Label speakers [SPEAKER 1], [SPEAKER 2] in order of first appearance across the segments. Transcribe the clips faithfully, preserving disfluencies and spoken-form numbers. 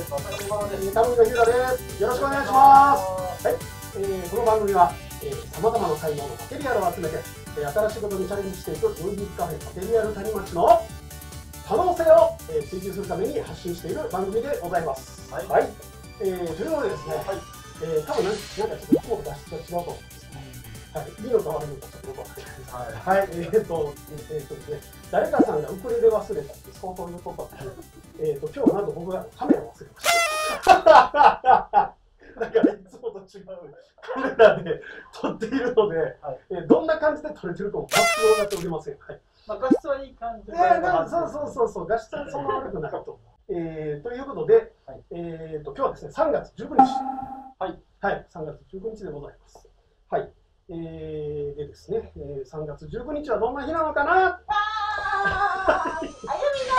[SPEAKER 1] です。松坂今です。
[SPEAKER 2] 田村裕太です。よろしくお願いします。はい、えー、この番組はさまざまな才能のマテリアルを集めて、えー、新しいことにチャレンジしていくミュージックカフェマテリアル谷町の可能性を、えー、追求するために発信している番組でございます。はい、はい、えー、というのでですね、はい、えー、多分なんなんかちょっといつもと脱出が違うと思うんです。はい、いいのか悪いのかちょっとよくわかんないです。はい、はい、えー、っと、えー、っとですね、誰かさんがウクレレ忘れたって相当言うことだったので、えー、っと今日はなんと僕がカメラを忘れました。だからいつもと違うカメラで撮っているので、はい、えー、どんな感じで撮れてるかも全く分かっておりません。はい、まあ、画質はいい感じで、えー、そうそうそうそう、画質はそんな悪くないと思う。えー、ということで、はい、えー、と今日はですね、さんがつじゅうくにち、はい、はい、さんがつじゅうくにちでございます。はい、えー、でですね、えー、さんがつじゅうくにちはどんな日なのかな。は
[SPEAKER 3] ーい、あ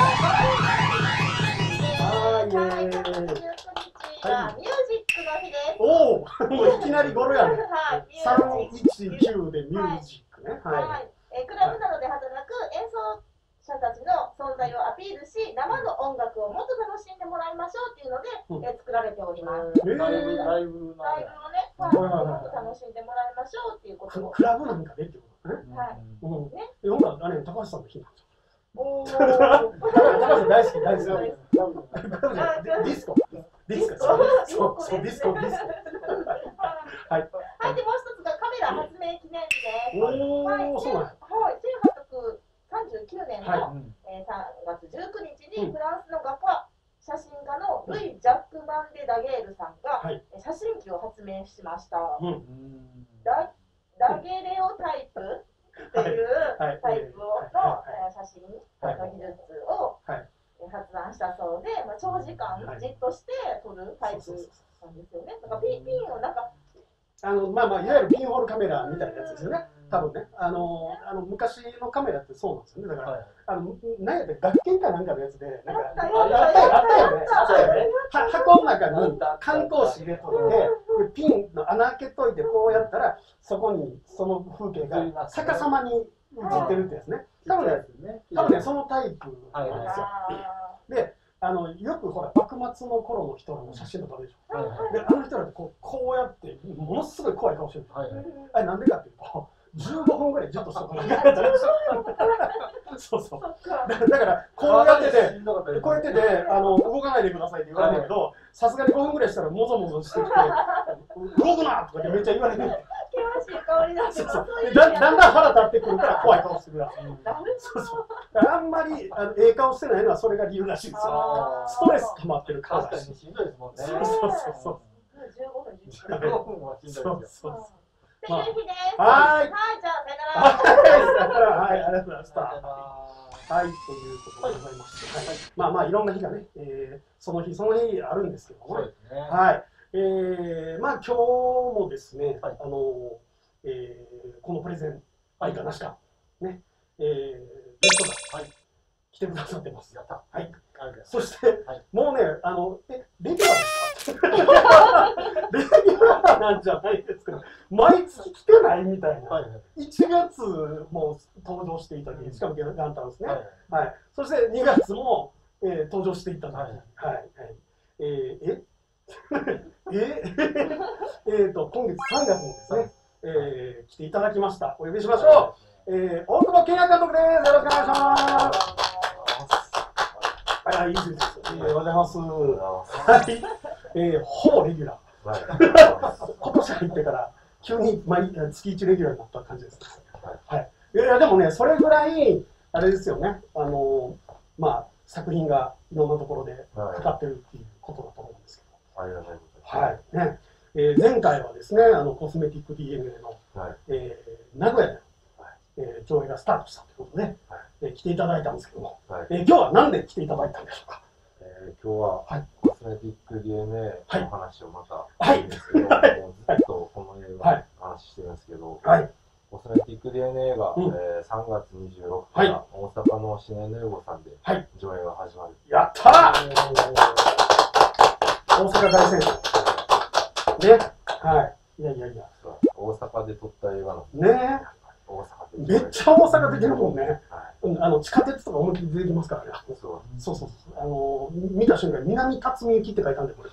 [SPEAKER 3] ゆみのはい、さんがつじゅうくにちはミュージックの日です。
[SPEAKER 2] おお、もういきなりゴロやね。さんいちきゅうでミュージックね。はい。
[SPEAKER 3] クラブなどで働く演奏者たちの存在をアピールし、生の音楽をもっと楽しんでもらいましょうっていうので、え作られております。ライブライブをね、もっと楽しんでもらいましょうっていうことを。
[SPEAKER 2] クラブなんかでってことね。はい。ね。え、ほんならあれ高橋さんの日なんですよ。おお。高橋さん大好き大好き。ディスコ。ディスコ。そうそうディスコディスコ。はい。はい。
[SPEAKER 3] でもう一つがカメラ発明記念日です。
[SPEAKER 2] おお、そうなん。
[SPEAKER 3] はい。せんはっぴゃくさんじゅうきゅうねんのさんがつじゅうくにちにフランスの画家写真家のルイ・ジャック・マンデ・ダゲールさんが写真機を発明しました。ダゲレオタイプというタイプの写真の技術を発案したそうで、まあ、長時間じっとして撮るタイプなんですよね。だからピンをなんか
[SPEAKER 2] あのまあまあいわゆるピンホールカメラみたいなやつですよね。多分ね、あのあの昔のカメラってそうなんですよね。だから、はい、あのなんやって学研かなんかのやつでなんかあったよね。あったよね。箱の中に缶格子入れといて、ピンの穴開けといてこうやったらそこにその風景が逆さまに映ってるってやつね。多分ね、多分ねそのタイプなんですよ。で。あのよくほら幕末の頃の人の写真とか撮るでしょ。であの人らってこうこうやってものすごい怖い顔してる。あれなんでかっていうとじゅうごふんぐらいじっとしとかなきゃいけない。そうそう。だからこうやっててこうやっててあの動かないでくださいって言われるけど、さすがにごふんぐらいしたらもぞもぞしてきて動くなとかってめっちゃ言われて。だんだん腹立ってくるから怖い顔してるらしい。そうそう。あんまりあのええ顔してないのはそれが理由らしいですよ。ストレス溜まってる顔だし。
[SPEAKER 1] しんどいですもんね。
[SPEAKER 2] そうそうそう。
[SPEAKER 3] じゅうごふん、じゅ
[SPEAKER 1] うごふんはしんどいですよ。
[SPEAKER 3] っていう日です。
[SPEAKER 2] はい。
[SPEAKER 3] はい、じゃあさよなら。
[SPEAKER 2] はい、ありがとうございました。はい、ということでございまして、はい、まあまあいろんな日がね、えー、その日その日あるんですけども、ね、はい、えー、まあ今日もですね、はい、あの、えー、このプレゼンありかなしかね、えー、ゲストが、はい、来てくださってます。やった。はい。そして、はい、もうね、あの、え、レギュラーですか？レギュラーなんじゃないですけど、毎月来てないみたいな。はい、いちがつも登場していただき、しかも元旦ですね。はい。はい、そしてにがつも、えー、登場していただき、はい。はい。えー、えええっと、今月さんがつにですね、えー、来ていただきました。お呼びしましょう。えー、大久保健也監督です。よろしくお願いします。はい、いいです。ありがとうございます。はい、えー、ほぼレギュラー。今年入ってから急に毎月いちレギュラーになった感じです。はい。いやでもね、それぐらいあれですよね。あのまあ作品がいろんなところでかかってるっていうことだと思うんですけど。ありがとうございます。はい。ね、えー、前回はですね、あのコスメティック ディーエヌエー の、はい、えー、名古屋で、はい、えー、上映がスタートしたということで、はい、えー、来ていただいたんですけども、はい、えー、今日は何で来ていただいたんでしょうか。
[SPEAKER 4] えー、今日は、はい、コスメティック ディーエヌエー の話をまたするんですけど、はい、もうずっとこの映画の話してるんですけど、はい、コスメティック ディーエヌエー が、うん、えー、さんがつにじゅうろくにちから大阪のシネヌーボさんで上映が始まる。
[SPEAKER 2] やったー！大阪大戦争。ね、はい。いやいやいや。
[SPEAKER 4] 大阪で撮った映画なん
[SPEAKER 2] で。ねえ。大阪で。めっちゃ大阪出てるもんね。はい、あの地下鉄とか思いっきり出てきますからね。そうそうそう。あの見た瞬間、南辰巳行きって書いたんで、これ。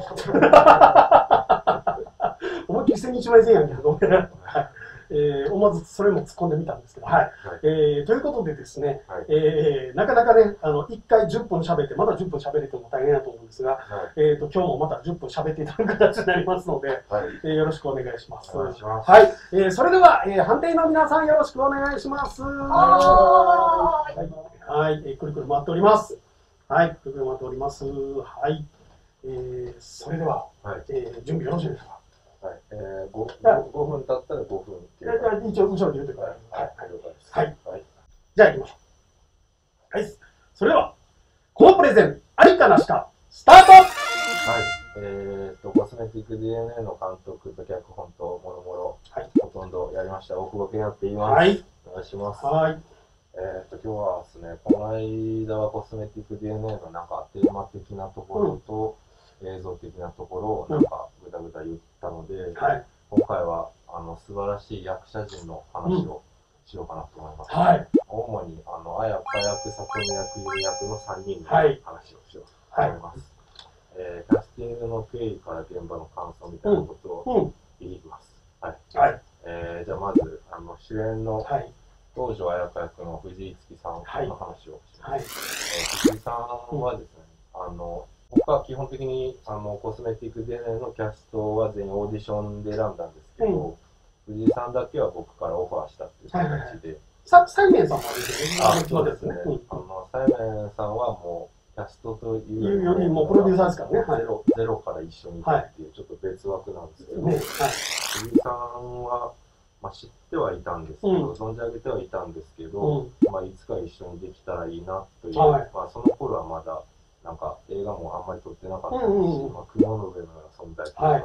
[SPEAKER 2] 思いっきり千日前線やんけど、えー、思わずそれも突っ込んでみたんですけど、はい。はい、えー、ということでですね、はい、えー、なかなかね、あの、いっかいじゅっぷん喋って、まだじゅっぷん喋れても大変だと思うんですが、はい、えっと、今日もまたじゅっぷん喋っていただく形になりますので、はい、えー、よろしくお願いします。お願いします。はい。えー、それでは、えー、判定の皆さんよろしくお願いします。はい。はい、えー、くるくる回っております。はい、くるくる回っております。はい。えー、それでは、はい、えー、準備よろしいですか？
[SPEAKER 4] はい、えー、ごふん経ったらごふんっていう。
[SPEAKER 2] 一応、後ろで言うてください。
[SPEAKER 4] はい、はい、了解です。
[SPEAKER 2] はい。はい、じゃあ、行きましょう。はい。それでは、このプレゼン、ありかなしか、スタート。はい。
[SPEAKER 4] えーと、コスメティック ディーエヌエー の監督と脚本ともろもろ、ほとんどやりました。大久保健也って言います。はい。お願いします。はい。えーと、今日はですね、この間はコスメティック ディーエヌエー のなんかテーマ的なところと、うん、映像的なところをなんかぐだぐだ言ったので、うん、はい、今回はあの素晴らしい役者陣の話をしようかなと思います。うん、はい、主にあの綾香役、里見役、ゆり役のさんにんの話をしようと思います。はい、えー、キャスティングの経緯から現場の感想みたいなことを言います。はい。はい、えー、じゃあまずあの主演の、はい、東條綾香役の藤井月さんの話をします。はい、えー、藤井さんはですね、あの僕は基本的にあのコスメティック ディーエヌエー のキャストは全員オーディションで選んだんですけど、うん、藤井さんだけは僕からオファーしたっていう形で。
[SPEAKER 2] サイメンさんもあるんですね。
[SPEAKER 4] あ、そうですね。うん、あのサイメンさんはもうキャストという
[SPEAKER 2] よりもプロデューサーですからね。
[SPEAKER 4] ゼロ、ゼロから一緒にいたっていうちょっと別枠なんですけど、はい、藤井さんは、まあ、知ってはいたんですけど、うん、存じ上げてはいたんですけど、うん、まあ、いつか一緒にできたらいいなという、はい、まあ、その頃はまだなんか映画もあんまり撮ってなかったですし、うんうん、まあ、雲の上のような存在というか、はい、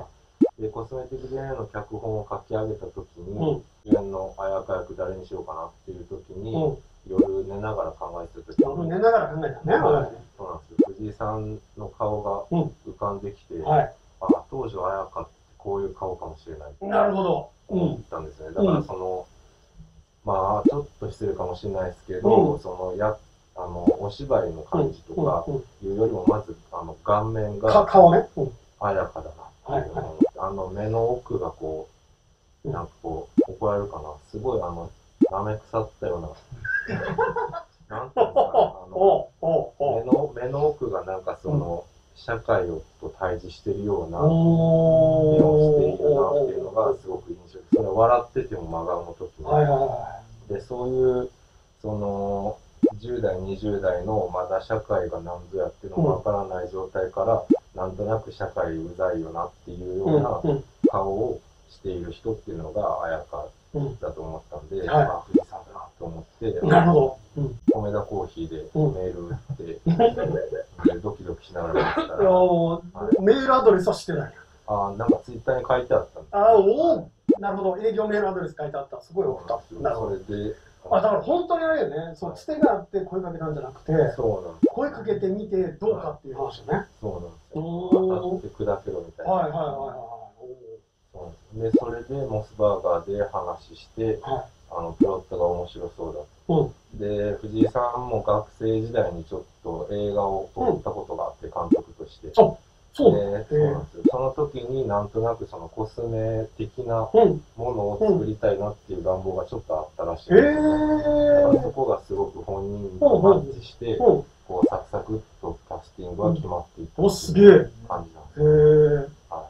[SPEAKER 4] でコスメティック ディーエヌエー の脚本を書き上げた時に、主演、うん、の綾香役誰にしようかなっていう時に、うん、夜寝ながら考えてた時に、
[SPEAKER 2] 夜寝ながら考えたね、
[SPEAKER 4] はい、そうなんですよ。藤井さんの顔が浮かんできて、うん、はい、あ、東條綾香ってこういう顔かもしれないって
[SPEAKER 2] なるほど
[SPEAKER 4] 思ったんですね。だからその、うん、まあちょっと失礼かもしれないですけど、うん、そのやあのお芝居の感じとかいうよりもまずあの顔面が
[SPEAKER 2] 顔ね、
[SPEAKER 4] 綾香だなっていう、はいはい、あの目の奥がこうなんかこう怒られるかな、すごいあの舐め腐ったようななんていうんですかね、あの目の目の奥がなんかその、うん、社会をと対峙しているような目をしているなっていうのがすごく印象的。それは笑ってても真顔の時に、はいはいはい、でそういうそのじゅう代にじゅう代のまだ社会が何ぞやっていうのもわからない状態から、うん、なんとなく社会うざいよなっていうような顔をしている人っていうのが綾香だと思ったんで、うん、はい、あ、藤井さんだなと思って、
[SPEAKER 2] なるほど、
[SPEAKER 4] うん、コメダコーヒーでメール打って、うん、ドキドキしながらやったら、
[SPEAKER 2] はい、メールアドレスはしてない。
[SPEAKER 4] あ、なんかツイッターに書いてあったんです。
[SPEAKER 2] あ、おお、なるほど、営業メールアドレス書いてあった。すごい送った。なるほど。それで、あ、だから本当にあれよね、そう、つてがあって声かけたんじゃなくて、そうなんです。声かけてみてどうかっていう話よね。
[SPEAKER 4] そうなんですよ。当たって砕けろみたいな。はいはいはいはい。そうなんです。で、それでモスバーガーで話して、はい、あのプロットが面白そうだと、うん、で藤井さんも学生時代にちょっと映画を撮ったことがあって、うん、監督として。あ、そうなんですよ。その時になんとなくそのコスメ的なものを作りたいなっていう願望がちょっとあったらしいんですよね。だからそこがすごく本人とマッチして、こうサクサクっとキャスティングが決まっていったっていう感じなんですよ。はい、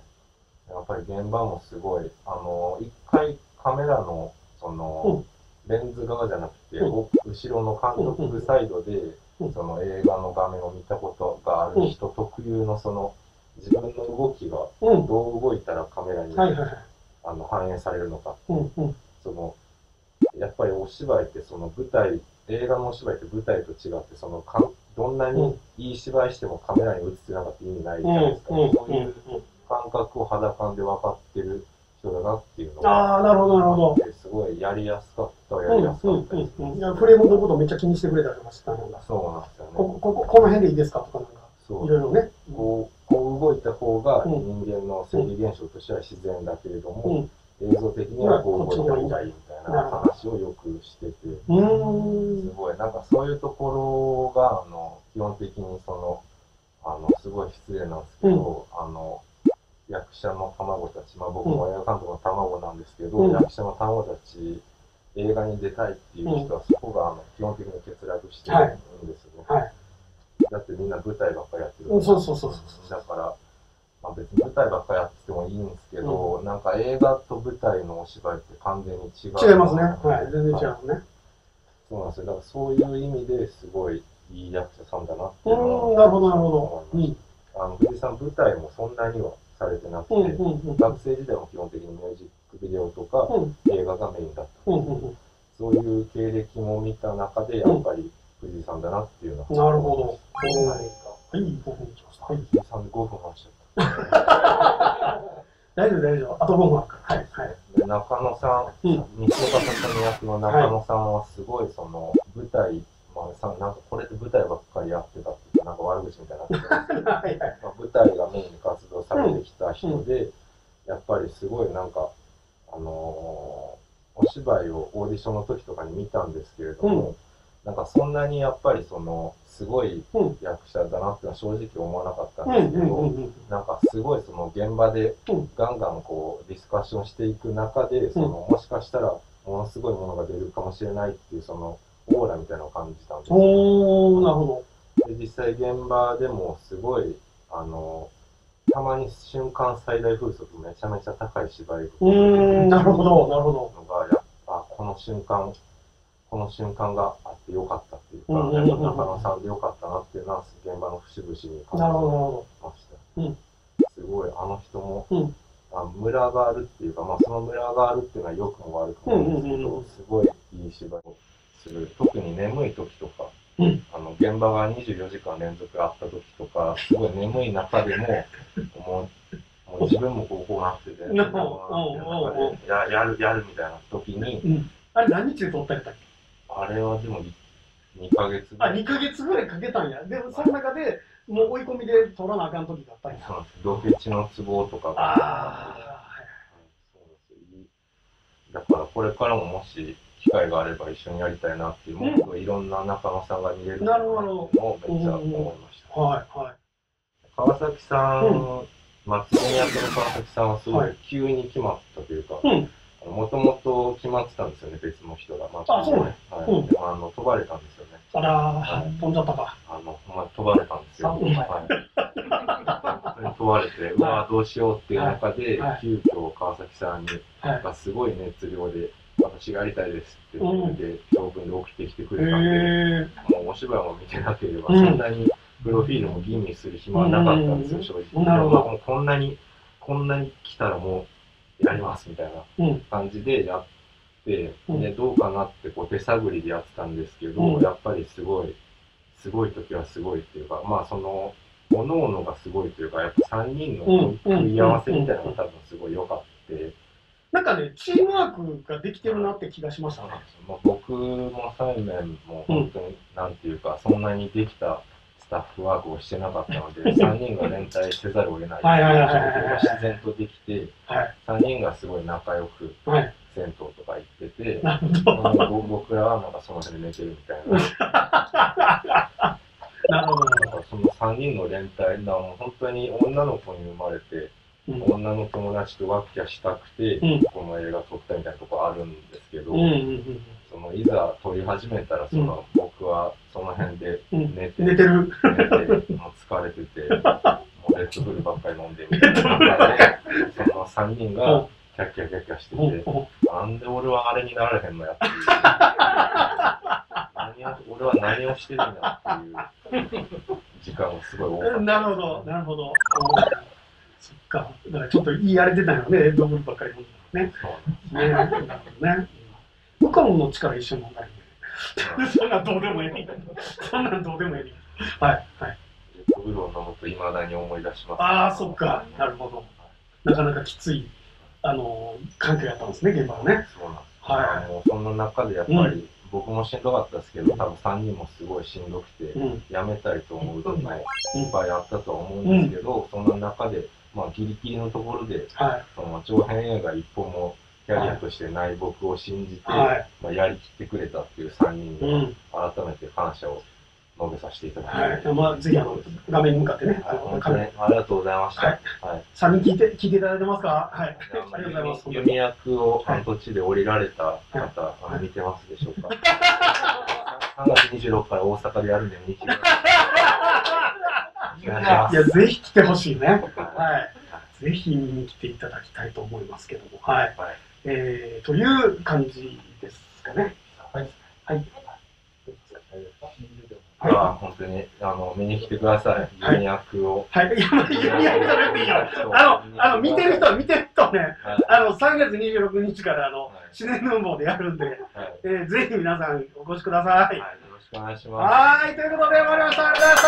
[SPEAKER 4] やっぱり現場もすごい、あの一回カメラのそのレンズ側じゃなくて、後ろの監督サイドでその映画の画面を見たことがある人特有のその自分の動きがどう動いたらカメラにあの反映されるのかっていう、そのやっぱりお芝居ってその舞台、映画のお芝居って舞台と違ってそのかどんなにいい芝居してもカメラに映ってなかったら意味ないじゃないですか。そういう感覚を肌感で分かってる人だなっていうのが、
[SPEAKER 2] ああ、なるほどなるほど。
[SPEAKER 4] すごいやりやすかったやりやすかったです。
[SPEAKER 2] フレームのことめっちゃ気にしてくれたりとかしたのが。
[SPEAKER 4] そうなんですよね。
[SPEAKER 2] ここここの辺でいいですかとかなんか。いろいろね。
[SPEAKER 4] こうこう動いた方が人間の生理現象としては自然だけれども、映像的にはこう動いた方がいいみたいな話をよくしてて、すごいなんかそういうところがあの基本的にその、あの、すごい失礼なんですけど、あの、役者の卵たち、まあ僕も映画監督の卵なんですけど、役者の卵たち、映画に出たいっていう人は、そこがあの基本的に欠落してるんですよね。だってみんな舞台ばっかりやってる。
[SPEAKER 2] そうそうそうそう。
[SPEAKER 4] だから、まあ、別に舞台ばっかりやっててもいいんですけど、うん、なんか映画と舞台のお芝居って完全に違う。
[SPEAKER 2] 違いますね。はい、全然違いますね。
[SPEAKER 4] そうなんですよ。だからそういう意味ですごいいい役者さんだなっていうの
[SPEAKER 2] は。なるほど、なるほど。
[SPEAKER 4] うん、あの藤井さん、舞台もそんなにはされてなくて、うんうんうん、学生時代も基本的にミュージックビデオとか、うん、映画がメインだったんですけど、うんうん、そういう経歴も見た中で、やっぱり藤井さんだなっていうのは、
[SPEAKER 2] うん。なるほど。
[SPEAKER 4] はい、
[SPEAKER 2] ごふんいきました。
[SPEAKER 4] 藤井さんでごふん話しちゃった。
[SPEAKER 2] 大丈夫、大丈夫。あとごふんあるから。はい。はい。
[SPEAKER 4] で中野さん、うん、西岡さんの役の中野さんはすごいその舞台、まあさ、なんかこれで舞台ばっかりやってたっていうなんか悪口みたいになってたんですけど、はい、まあ、舞台がメインに活動されてきた人で、うん、やっぱりすごいなんか、あのー、お芝居をオーディションの時とかに見たんですけれども、うん、なんかそんなにやっぱりその、すごい役者だなっていうのは正直思わなかったんですけど、なんかすごいその現場でガンガンこうディスカッションしていく中で、そのもしかしたらものすごいものが出るかもしれないっていうそのオーラみたいなのを感じたんですよ。
[SPEAKER 2] おー、なるほ
[SPEAKER 4] ど。で、実際現場でもすごい、あの、たまに瞬間最大風速めちゃめちゃ高い芝居が
[SPEAKER 2] うーん、なるほど、なるほど。
[SPEAKER 4] のがやあこの瞬間、この瞬間があってよかったっていうか、中野さんでよかったなっていうのは現場の節々に感じました。うん、すごい、あの人も、うん、あムラがあるっていうか、まあそのムラがあるっていうのは良くも悪くもなんですけど、すごいいい芝居をする。特に眠い時とか、うん、あの現場がにじゅうよじかん連続あった時とか、すごい眠い中でも、もう、もう自分もこうこうなってて、ややる、やるみたいな時に、
[SPEAKER 2] うん、あれ何日で撮ったんだっけ？
[SPEAKER 4] あれはでもにかげつぐらい。
[SPEAKER 2] あ、にかげつぐらいかけたんや。でもその中で、もう追い込みで取らなあかん時があったんや。
[SPEAKER 4] そうなんです。ロケ地の都合とかが。ああ、はい。そうです。だからこれからももし機会があれば一緒にやりたいなっていう、もっといろんな中野さんが見れるのをめっちゃ思いました。
[SPEAKER 2] はいはい。
[SPEAKER 4] 川崎さん、松本役の川崎さんはすごい急に決まったというか、もともと決まってたんですよね、別の人が。
[SPEAKER 2] あ、そうね。
[SPEAKER 4] はい。でも、あの、飛ばれたんですよね。
[SPEAKER 2] あら、飛んじゃったか。
[SPEAKER 4] あの、まあ、飛ばれたんですよ。はい。本当に飛ばれて、うわどうしようっていう中で、急遽川崎さんに、がすごい熱量で、私がやりたいですって言って、長文で送ってきてくれたんで、もうお芝居も見てなければ、そんなにプロフィールも吟味する暇はなかったんですよ、正直。なるほど。こんなに、こんなに来たらもう、やりますみたいな感じでやって、うん、でどうかなってこう手探りでやってたんですけど、うん、やっぱりすごいすごい時はすごいっていうか、まあその各々がすごいというか、やっぱさんにんの組み合わせみたいなのが多分すごい良かった。
[SPEAKER 2] なんかね、チームワークができてるなって気がしましたね。
[SPEAKER 4] まあ、僕もサイメンも本当に、うん、なんていうか、そんなにできたスタッフワークをしてなかったので、さんにんが連帯せざるを得ない状況が自然とできて、さんにんがすごい仲良く銭湯とか行ってて、はい、僕らはなんかその辺で寝てるみたいな。なるほど。なんかそのさんにんの連帯な本当に女の子に生まれて、うん、女の友達とワッキャしたくて、うん、この映画撮ったみたいなとこあるんですけど、うんうんうん、そのいざ撮り始めたらその、うん、僕はその辺で寝て、
[SPEAKER 2] うん、寝てる
[SPEAKER 4] 寝てもう疲れてて、もうレッドブルばっかり飲んでみたいな中で、そのさんにんがキャッキャキャッキャしてて、なんで俺はあれになられへんのやっていう。何を俺は何をしてるんだっていう時間がすごい多かった。
[SPEAKER 2] なるほど、なるほど。そっか。だからちょっと言い荒れてたよね、レッドブルばっかり飲んでたね。ね、なるほどね。向こうの力一緒に飲んだりね。そんなんどうでもいい。そんなんどうでもいい。はい、はい。
[SPEAKER 4] レッドブルを飲むといまだに思い出します。
[SPEAKER 2] ああ、そっか。なるほど。なかなかきつい、あの、環境やったんですね、現場はね。
[SPEAKER 4] そうなんです。はい。もうそんな中でやっぱり、僕もしんどかったですけど、多分さんにんもすごいしんどくて、やめたいと思うともいっぱいあったとは思うんですけど、そんな中で、まあギリギリのところで、その長編映画一本もキャリアとしてない僕を信じて、まあやりきってくれたっていうさんにんに改めて感謝を述べさせていただき
[SPEAKER 2] ます。はい、まあ、ぜひ、あの、画面に向かってね。
[SPEAKER 4] はい、本当にありがとうございました。はい。
[SPEAKER 2] さんにん聞いて、聞いていただいてますか。はい。ありがとうございます。
[SPEAKER 4] 弓役を、途中で降りられた方、見てますでしょうか。さんがつにじゅうろくから大阪でやるんで、見に来てください。お願いします。
[SPEAKER 2] いや、ぜひ来てほしいね。はい。ぜひ見に来ていただきたいと思いますけども。はい。えー、という感じですかね。はい。はい。
[SPEAKER 4] はい、本当に、あの、見に来てください。弓役を。
[SPEAKER 2] はい。いや、弓役じゃなくていいよ。あの、あの、見てる人は見てる人ね、あの、さんがつにじゅうろくにちから、あの、シネヌーボーでやるんで、えー、ぜひ皆さんお越しください。
[SPEAKER 4] はい、よろしくお願いします。
[SPEAKER 2] はい、ということで終わりました。ありがとうご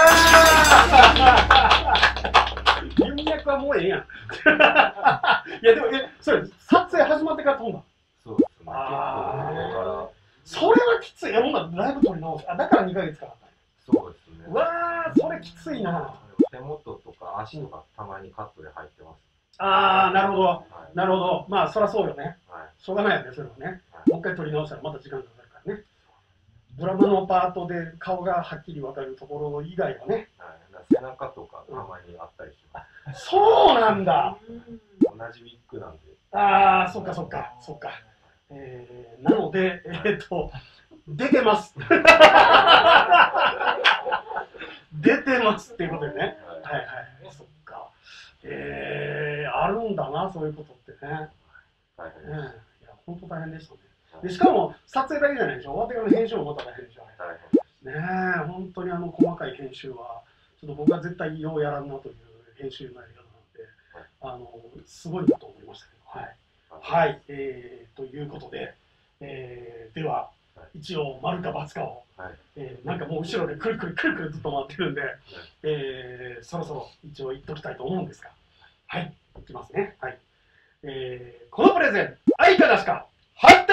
[SPEAKER 2] ざいました。弓役はもうええやん。いや、でも、え、それ、撮影始まってから飛んだ。
[SPEAKER 4] そうですね。ああ。
[SPEAKER 2] それはきつい。いや、ほんならだいぶ取り直し。あ、だからにかげつかかった。
[SPEAKER 4] そうですね。
[SPEAKER 2] うわー、それきついな。
[SPEAKER 4] 手元とか足とかたまにカットで入ってます。
[SPEAKER 2] あー、なるほど。なるほど。まあ、そりゃそうよね。しょうがないよね、それはね。もう一回取り直したらまた時間かかるからね。ドラマのパートで顔がはっきり分かるところ以外はね。
[SPEAKER 4] 背中とかたまにあったりします。
[SPEAKER 2] そうなんだ。
[SPEAKER 4] 同じウィッグなんで。
[SPEAKER 2] あー、そっかそっか、そっか。えー、なので、えー、っと、出てます。出てますっていうことでね。はいはい。そっか。えー、あるんだな、そういうことってね。
[SPEAKER 4] 大変です。
[SPEAKER 2] いや、本当大変でしたね。で、しかも、撮影だけじゃないでしょ。終わってからの編集もまた大変でしょ。
[SPEAKER 4] 大変です。
[SPEAKER 2] ねえ、本当にあの、細かい編集は、ちょっと僕は絶対ようやらんなという編集のやり方なので、あの、すごいなと思いましたけど、はい。はい、えー、ということで、えー、では、一応、丸か×かを、はい、えー、なんかもう後ろでくるくるくるくるずっと回ってるんで、はい、えー、そろそろ一応言っときたいと思うんですが、はい、いきますね。はい。えー、このプレゼン、愛かなしか、判定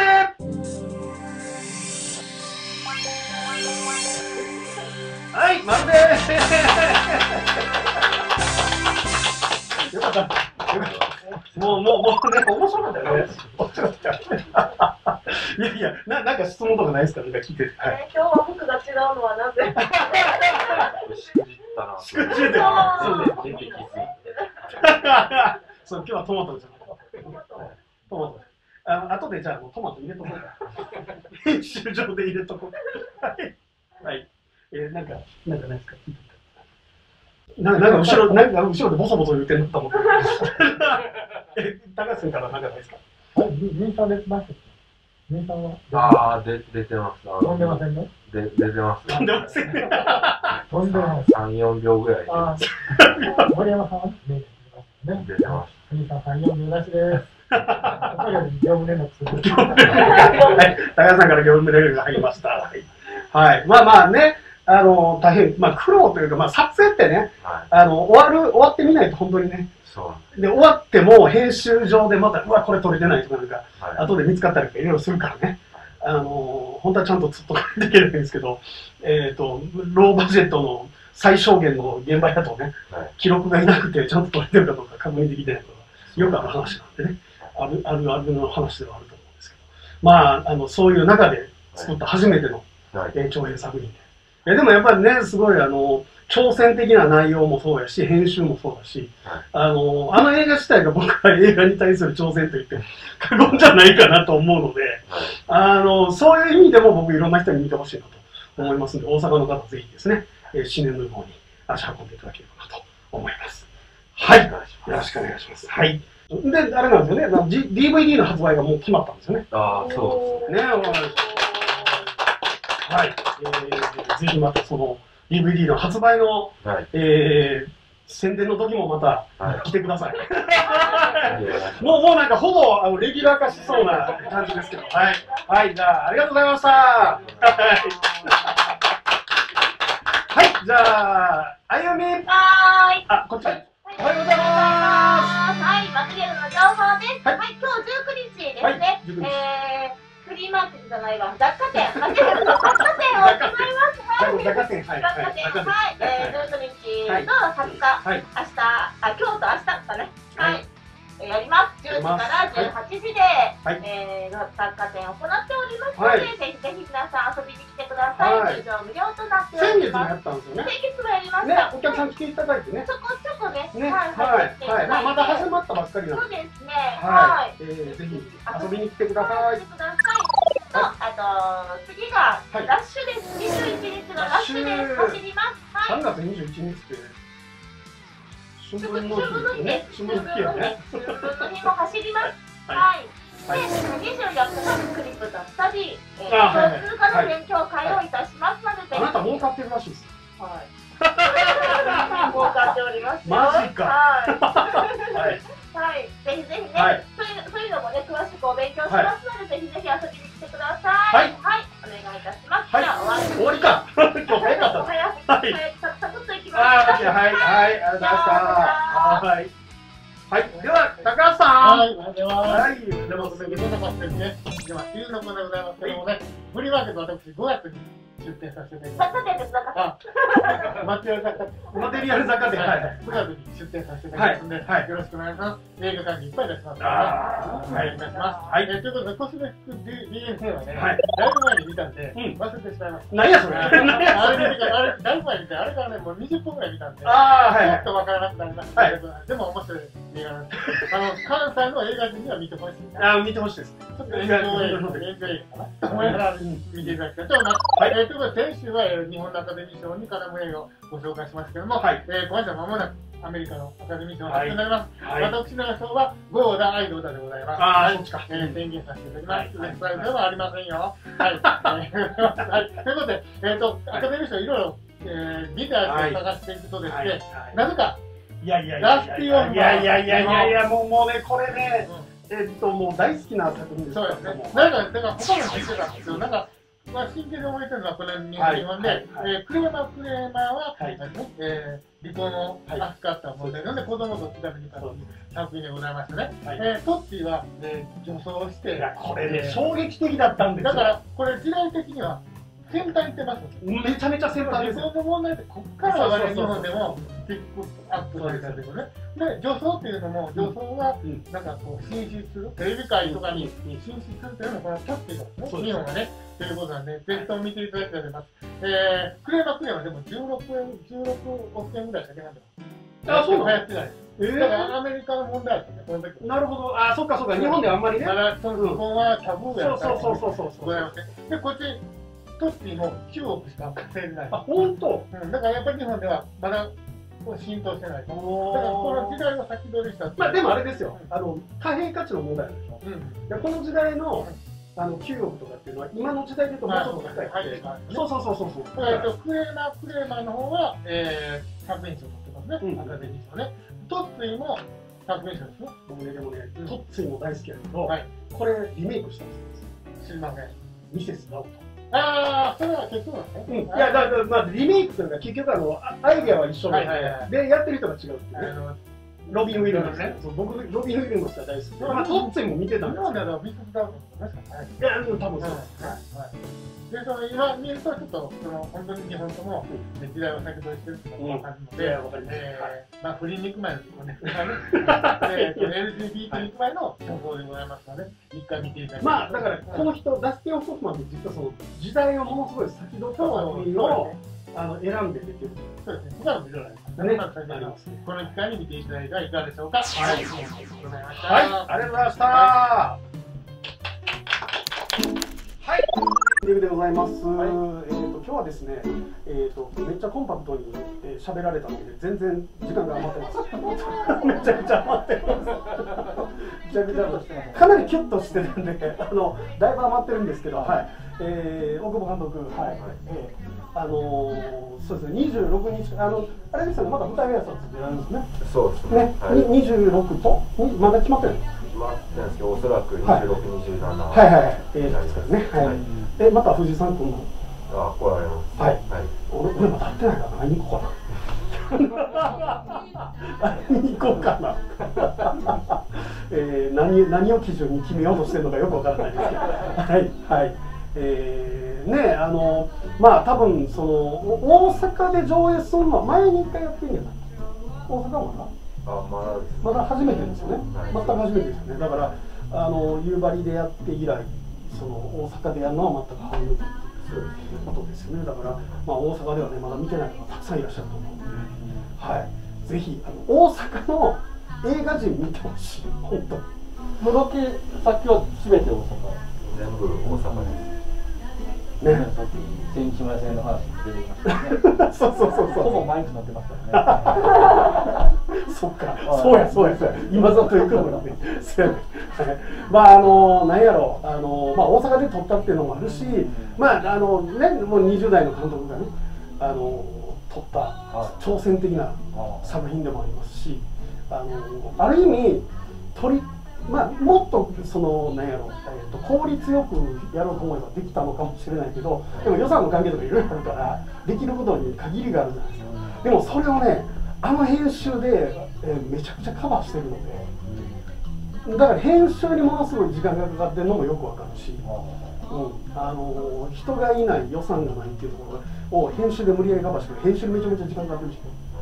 [SPEAKER 2] はい、丸でーすよかった。よかった。もう、もう、もうね、面白かったよね。面白かったよね。いやいや、な、なんか質問とかないですか、なんか聞いて。
[SPEAKER 3] はい、今日は服が違うのはなぜ。
[SPEAKER 4] しくじったな。
[SPEAKER 2] しくじって。
[SPEAKER 4] そうね、出てきすぎて。
[SPEAKER 2] そう、今日はトマトじゃなかった。トマト。あの、後でじゃあ、もうトマト入れとこうか。編集上で入れとこう。はい。はい。えー、なんか、なんかないですか。な、なんか後ろ、なんか後ろでボソボソ言ってると思って。え、高橋さんからなんかないですか。
[SPEAKER 1] はい、ミンさん出てます。ミンさんは。
[SPEAKER 4] ああ、で、出てます。
[SPEAKER 1] 飛んでませんね。
[SPEAKER 4] で、出てます。
[SPEAKER 2] 飛んでませんね。
[SPEAKER 1] 飛んでます。
[SPEAKER 4] 三四秒ぐらい。
[SPEAKER 1] ああ、森山さんはね。
[SPEAKER 4] 出てます。
[SPEAKER 1] ミンさん三四秒なしです。とりあえず業務連絡する。
[SPEAKER 2] はい、高橋さんから業務連絡が入りました。はい。はい、まあまあね。あの大変、まあ、苦労というか、まあ、撮影ってね、はい、あの終わる終わってみないと本当にね、
[SPEAKER 4] そう
[SPEAKER 2] で終わっても編集上でまたうわこれ撮れてないとかなんか、はい、後で見つかったりとかいろいろするからね、はい、あの本当はちゃんとずっとかないといけないんですけど、えっとローバジェットの最小限の現場だとね、はい、記録がいなくてちゃんと撮れてるかどうか確認できてないことがよくある話なんでね、あるあるあるの話ではあると思うんですけど、まああのそういう中で作った初めての、はい、えー、長編作品で。いやでもやっぱりね、すごいあの挑戦的な内容もそうやし、編集もそうだし、はい、あのあの映画自体が僕は映画に対する挑戦と言って過言じゃないかなと思うので、はい、あのそういう意味でも僕いろんな人に見てほしいなと思いますので、大阪の方ぜひですね、えー、シネヌーボーに足運んでいただければなと思います。はい、よろしくお願いします。はい。で、あれなんですよね、ディーブイディー の発売がもう決まったんですよね。
[SPEAKER 4] ああ、そうですね。
[SPEAKER 2] ね、お願いします。はい、えー、ぜひまたその ディーブイディー の発売の、はい、えー、宣伝の時もまた来てください。はい、もうもうなんかほぼあのレギュラー化しそうな感じですけど、はい、はい、じゃあありがとうございました。はい、じゃああゆみ、
[SPEAKER 3] はーい、
[SPEAKER 2] あ、こっち。おはようございます。
[SPEAKER 3] はい、マテリアルの情報です。はい、今日じゅうくにちですね。えーフリーマーケットじゃないわ、雑貨店、マテリアルの雑貨店を行います。はい、
[SPEAKER 2] 雑貨店、はい、
[SPEAKER 3] 雑貨店、はい、えー、じゅうくにちのはつか、明日、あ、今日と明日かね、はい、やります。じゅうじからじゅうはちじで、えー、雑貨店を行っておりますので、ぜひぜひ皆さん遊びに来てくください。入場無料となってお
[SPEAKER 2] 先
[SPEAKER 3] ります。
[SPEAKER 2] 月もやったんですよね。
[SPEAKER 3] 先月もやりまし
[SPEAKER 2] ね、
[SPEAKER 3] た。
[SPEAKER 2] お客さん来ていただいてね。
[SPEAKER 3] ちょこちょこね、
[SPEAKER 2] ね、
[SPEAKER 3] はい、
[SPEAKER 2] はい、はい、まあ、まだ始まったばっかりなん
[SPEAKER 3] そう
[SPEAKER 2] で。
[SPEAKER 3] ですね。
[SPEAKER 2] は。
[SPEAKER 3] はい
[SPEAKER 2] えー、ぜひ遊びに来てください
[SPEAKER 3] 来て。ください。と、あと、次が
[SPEAKER 2] はい
[SPEAKER 3] ラッシュです。にじゅういちにちのラッシュです。走ります。はい。
[SPEAKER 2] さんがつにじゅういちにちって。春
[SPEAKER 3] 春
[SPEAKER 2] 分の
[SPEAKER 3] 分の日
[SPEAKER 2] 日ね。春分の日やね。
[SPEAKER 3] 春分の日も走ります。
[SPEAKER 2] は
[SPEAKER 3] はい。
[SPEAKER 2] はい
[SPEAKER 3] で、にじゅうよっかのクリップとスタディ、えー、
[SPEAKER 2] あはいはい
[SPEAKER 3] 共通化の勉強会をいたしますので、ぜひ。
[SPEAKER 2] あなた儲かってるらしいです。
[SPEAKER 3] はい。儲かっておりますよ。
[SPEAKER 2] マジか
[SPEAKER 3] はい。
[SPEAKER 2] はい。
[SPEAKER 3] はい。ぜひぜひね、
[SPEAKER 2] はい
[SPEAKER 3] そういうそういうのもね、詳しくお勉強しますので、ぜひぜひ遊びに来てください。
[SPEAKER 2] はい
[SPEAKER 3] はい。お願いいたします。
[SPEAKER 2] はい
[SPEAKER 3] じゃあ終わり。
[SPEAKER 2] 終わりか。今日早かった
[SPEAKER 3] お。早く、
[SPEAKER 2] はい
[SPEAKER 3] 早くサクサクっといきま
[SPEAKER 2] あー、
[SPEAKER 3] す。
[SPEAKER 2] はい、はい、ありがとうございました。はい。はい、では、高橋さん。
[SPEAKER 1] はい、ありがとうございます。
[SPEAKER 2] はい、
[SPEAKER 1] でも、それで、どんな感じですね。では、冬の子でございますけどもね、フリーマーケット私、ごがつに出店させていただきます。
[SPEAKER 3] 雑貨店です、雑貨店。
[SPEAKER 1] あ、マテリアル雑貨店。
[SPEAKER 2] マテリアル雑貨店、はい、はい。
[SPEAKER 1] くがつに出店させていただきますので、
[SPEAKER 2] はいはい
[SPEAKER 1] よろしくお願いします。映画館にいっぱい出しますので、
[SPEAKER 2] あー
[SPEAKER 1] はい、お願いします。
[SPEAKER 2] はい
[SPEAKER 1] えーということで、コスメフック ディーエヌエー はね、
[SPEAKER 2] はい
[SPEAKER 1] だいぶ前に見たんで、
[SPEAKER 2] うん
[SPEAKER 1] 忘れてしまいました。
[SPEAKER 2] 何やそれ。何や
[SPEAKER 1] あ
[SPEAKER 2] それ。
[SPEAKER 1] れ見てから、あれ、だいぶ前に見て、あれからね、もうにじゅっぷんぐらい見たんで、
[SPEAKER 2] あー、はい、はい
[SPEAKER 1] ちょっ。とわからなくなりましたけど、でも面白い映画なんで、あの、関西の映画人には見てほしいな。
[SPEAKER 2] あー、見てほしいです。
[SPEAKER 1] ちょっとエンジョイ映画、エンジョイ映画かなと思いながら見ていただきたいと思います。
[SPEAKER 2] はい
[SPEAKER 1] えーということで、先週はえー日本のアカデミー賞に絡む映画をご紹介しましたけども、
[SPEAKER 2] はい
[SPEAKER 1] えー今週は間もなくアメリカのアカデミー賞が発表になります。
[SPEAKER 2] はい。
[SPEAKER 1] 私の予想は、ゴーダ・アイドーダでございます。
[SPEAKER 2] あー、
[SPEAKER 1] はい
[SPEAKER 2] そっちか。
[SPEAKER 1] えー宣言させていただきます。
[SPEAKER 2] はい
[SPEAKER 1] ねそれではありませんよ。はい。えーはい。ということで、えーと、アカデミー賞いろいろ、えー見たやつを探していくとです
[SPEAKER 2] はい。
[SPEAKER 1] ね、なぜか、
[SPEAKER 2] いやいやいやいやいやいやいやいやいやいや、もう、もうね、これね、えっと、もう大好きな作品です。
[SPEAKER 1] そうですね。なんか、だから他も知ってたんですよ。なんか、まあ、真剣に覚えてるのはこれ日本日本で、
[SPEAKER 2] はいはい
[SPEAKER 1] えークレーマークレーマーは、
[SPEAKER 2] はい
[SPEAKER 1] あれねえー離婚を扱った問題なので、子供と調べに行った作品でございましてね。
[SPEAKER 2] はい。
[SPEAKER 1] えートッティは、えー女装して、
[SPEAKER 2] いや、これね、衝撃的だったんですよ。
[SPEAKER 1] だから、これ時代的には先端行ってますよ。
[SPEAKER 2] めちゃめちゃ先端ですよ。
[SPEAKER 1] 離婚の問題ってこっから我々日本でもピックアップされたんですよね。で、女装っていうのも、女装が
[SPEAKER 2] うん
[SPEAKER 1] なんかこう進出する、テレビ界とかに進出するというのも、これはキャッチーですね、
[SPEAKER 2] そうです
[SPEAKER 1] 日本がね。ということなんで、ぜひとも見ていただきたいと思います。えー、クレーマークレーマーでもじゅうろくえん、じゅうろくおくえんぐらいしか出ないんだよ。
[SPEAKER 2] あそうなの
[SPEAKER 1] 流行ってない。
[SPEAKER 2] え
[SPEAKER 1] だからアメリカの問題ですね、この時
[SPEAKER 2] ー、なるほど。あ、そっかそっか。日本ではあんまりね。
[SPEAKER 1] まだその離婚はタブーやった
[SPEAKER 2] そうそうそうそうそう。
[SPEAKER 1] ございません。で、こっち、トッティもきゅうおくしか稼いでない。
[SPEAKER 2] あ、本当。
[SPEAKER 1] うん、だからやっぱり日本ではまだ浸透してない。だからこの時代を先取りしたっていう。
[SPEAKER 2] まあでもあれですよ。あの貨幣価値の問題なんでしょ。
[SPEAKER 1] うん。
[SPEAKER 2] でこの時代のあのきゅうおくとかっていうのは今の時代で言うともうちょっと高い
[SPEAKER 1] はい
[SPEAKER 2] って。
[SPEAKER 1] はい
[SPEAKER 2] そうそうそうそうそう。
[SPEAKER 1] えっとクレーマークレーマーの方は、えー、作品賞を取ってますね。
[SPEAKER 2] うん
[SPEAKER 1] アカデミー賞ね。トッツィも作品賞ですね。
[SPEAKER 2] 僕ねでもね
[SPEAKER 1] うん、
[SPEAKER 2] トッツィも大好きやけど、
[SPEAKER 1] はい。
[SPEAKER 2] これリメイクしたんですよ。
[SPEAKER 1] 知りません。
[SPEAKER 2] ミセス直人。
[SPEAKER 1] ああ、それは結局なんです
[SPEAKER 2] うん、
[SPEAKER 1] ね。
[SPEAKER 2] いやだからまあリメイクというのは結局あのあアイデアは一緒なんで、
[SPEAKER 1] はいはいはい
[SPEAKER 2] でやってる人が違うっていう
[SPEAKER 1] あ
[SPEAKER 2] ね。
[SPEAKER 1] の、
[SPEAKER 2] ロビン・ウィルムス
[SPEAKER 1] ね
[SPEAKER 2] ね。そう僕ロビン・ウィルムスが大好きで、
[SPEAKER 1] うん
[SPEAKER 2] まあトッツィも見てたんですけど、
[SPEAKER 1] 日本ではミスダウンですかね。
[SPEAKER 2] いや多分そう。
[SPEAKER 1] はい。で、その今見ると、ちょっと、その本当に日本とも時代を先取りしてるっていうのが分かるので、
[SPEAKER 2] いやわかります。
[SPEAKER 1] えー、まあ、不倫に行く前のこね、エルジービーティー に行く前の情報でございますので、一回見ていただき
[SPEAKER 2] まあだからこの人、ダスティン・ホフマンって実はその時代をものすごい先取った作品をあの選んで出てる
[SPEAKER 1] そうですね、他のビデオなんです
[SPEAKER 2] ね。
[SPEAKER 1] まあ
[SPEAKER 2] ありますね。
[SPEAKER 1] この機会に見ていただいたらいかがでしょうか。はい、ありがとうございました。
[SPEAKER 2] はい、ありがとうございました。はい、というでございます。
[SPEAKER 1] はい
[SPEAKER 2] えっ、と今日はですね、えっ、とめっちゃコンパクトにえー喋、られたので全然時間が余ってます。めちゃくちゃ余ってます。めちゃくちゃ余ってます。かなりキュッとしてるんで、あのだいぶ余ってるんですけど、はい。えー、大久保監督、はい。えー、あのー、そうですね、にじゅうろくにち、あのあれですよね、まだ舞台挨拶でやるんですね。
[SPEAKER 4] そうです
[SPEAKER 2] ね、
[SPEAKER 4] はい、
[SPEAKER 2] ににじゅうろくとにまだ決まってない。
[SPEAKER 4] 決まってないんですけど、おそらくにじゅうろく、にじゅうなな。
[SPEAKER 2] はいはいはい、えー、ですからね。はい。
[SPEAKER 4] はい
[SPEAKER 2] え、また藤井さん君の。
[SPEAKER 4] あ、来られます。
[SPEAKER 2] はい。
[SPEAKER 4] はい。
[SPEAKER 2] 俺、俺まだ会ってないから、会いに行こうかな。会いに行こうかな。えー、何、何を基準に決めようとしてるのかよくわからないですけど。はい、はい。えー、ね、あの、まあ、多分、その、大阪で上映するのは前に一回やってんじゃない。大阪もな。
[SPEAKER 4] あ、まだです。
[SPEAKER 2] まだ初めてですよね。
[SPEAKER 4] はい
[SPEAKER 2] 全く初めてですよね。だから、あの、夕張でやって以来、その大阪でやるのは全く初めて。
[SPEAKER 4] そ
[SPEAKER 2] ことですよね。だから、まあ、大阪ではねまだ見てない方たくさんいらっしゃると思うので、はい、ぜひあの大阪の映画人見てほしい。本当
[SPEAKER 5] のロケ先は全て大阪。
[SPEAKER 4] 全部大阪です。
[SPEAKER 5] ね、さっき千木村線の話出てきましたね。そうそうそうそう。ほぼ毎日乗ってますからね。
[SPEAKER 2] そっか。そうやそうやそうや。今里行くのね。そうやね。まああのなんやろあのまあ大阪で撮ったっていうのもあるし、まああのねもうにじゅう代の監督がねあの撮った挑戦的な作品でもありますし、あのある意味撮りまあ、もっとそのなんやろ、えー、と効率よくやろうと思えばできたのかもしれないけど、でも予算の関係とかいろいろあるからできることに限りがあるじゃないですか。でもそれをねあの編集で、えー、めちゃくちゃカバーしてるので、だから編集にものすごい時間がかかってるのもよくわかるし、うん、あのー、人がいない予算がないっていうところを編集で無理やりカバーしてる。編集にめちゃめちゃ時間かかってるし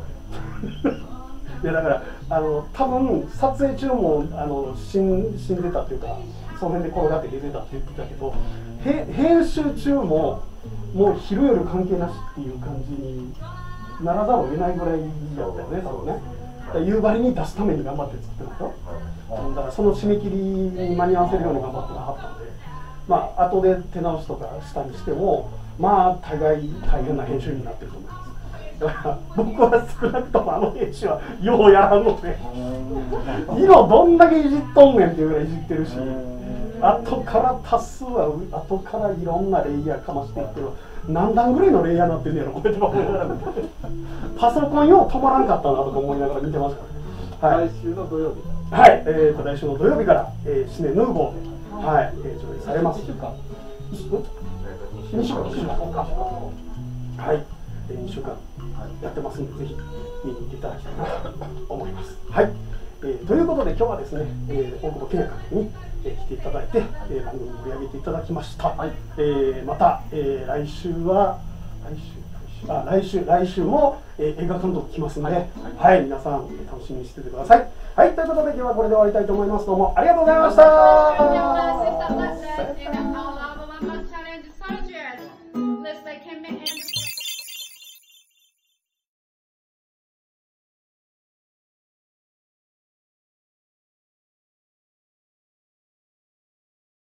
[SPEAKER 2] いやだからあの多分撮影中もあの死ん、死んでたっていうかその辺で転がって出てたって言ってたけど、編集中ももう昼夜関係なしっていう感じにならざるを得ないぐらいやったよね多分ね。夕張に出すために頑張って作ってるんですよ。だからその締め切りに間に合わせるように頑張ってなかったんで、まあ後で手直しとかしたりしてもまあ大概大変な編集になってると思います。だから僕は少なくともあの編集はようやらんので色どんだけいじっとんねんっていうぐらいいじってるし、後から多数は後からいろんなレイヤーかましていってる。何段ぐらいのレイヤーになってんねやろこうやって思いながらパソコンよう止まらんかったなとか思いながら見てますからね。はい、
[SPEAKER 5] 来週の土曜日
[SPEAKER 2] はい、えーと来週の土曜日から、えー、シネヌーボーで、はい、えー、上映されます。にしゅうかんにしゅうかんにしゅうかんはい、えー、にしゅうかんやってますんで、ぜひ見に行っていただきたいなと思います。はい、えー、ということで今日はですね、えー、大久保健也監督に、えー、来ていただいて、えー、番組を盛り上げていただきました。はい、えー、また、えー、来週は来週あ来週来週も、えー、映画監督来ますので、はい、はい、皆さん、えー、楽しみにしててください。はい、ということで今日はこれで終わりたいと思います。どうもありがとうございました。